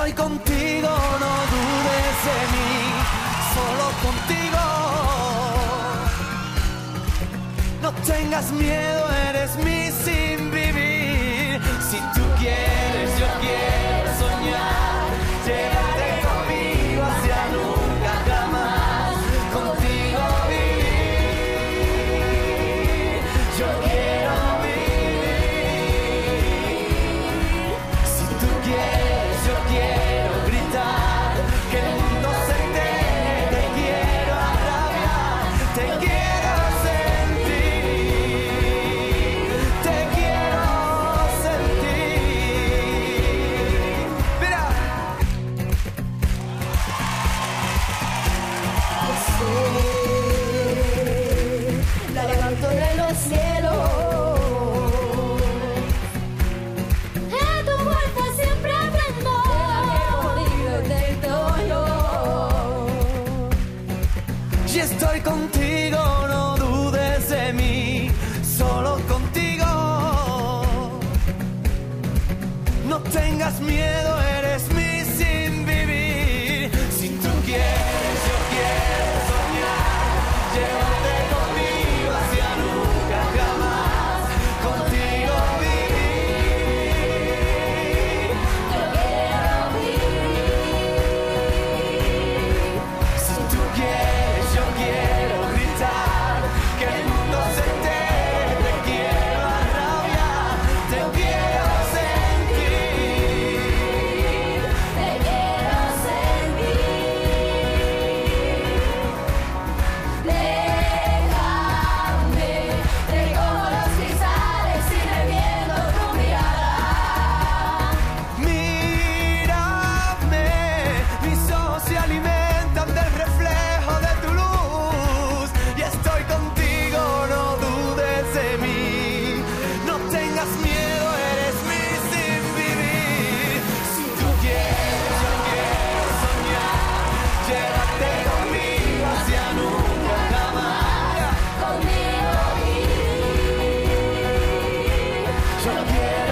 estoy contigo, no dudes de mí, solo contigo. No tengas miedo, eres mi sin vivir. Si tú quieres, yo quiero soñar. Llévate conmigo hacia nunca jamás. Contigo vivir. Yo quiero vivir. Si tú quieres, yo quiero gritar. Que el mundo se entere. Te quiero arrabiar. Te quiero sentir. Te quiero sentir. Mira. La levanto de los cielos. En tu cuerpo siempre aprendo. Y estoy contigo, no dudes de mí, solo contigo. No tengas miedo, eres mi sin vivir. Si tú quieres, yo quiero soñar. Llévate conmigo hacia nunca jamás. Contigo vivir. Yo quiero vivir. Si tú quieres, yo quiero gritar. Que el mundo se entere. Te quiero arrabiar. Te quiero sentir. Te quiero sentir. Déjame, recojo los cristales y reviento tu mirada. Mírame, mis ojos se alimentan del reflejo de tu luz. Y estoy contigo, no dudes de mí. No tengas miedo, eres mi sin vivir. Si tú quieres, yo quiero soñar. Llévate conmigo hacia nunca jamás. Conmigo vivir. Yo quiero